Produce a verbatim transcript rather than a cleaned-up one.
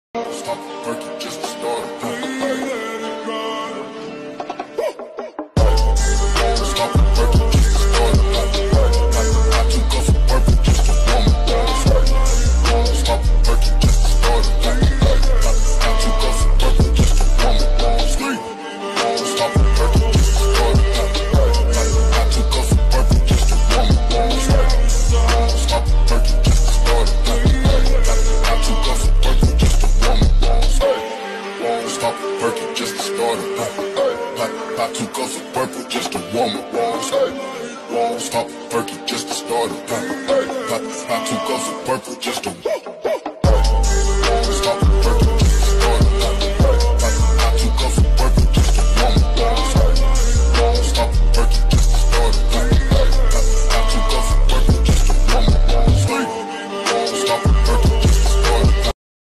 Stop working just to start a Stop working just to start a I took off from work just to warm up. Stop working just to start a I took off from work just to warm up. Stop working just to start a I took off from work just to warm up. Stop working just to start a I took off from work just to warm up. Stop working just to start it. I, I took off from purple just to warm up. Stop working just to start it.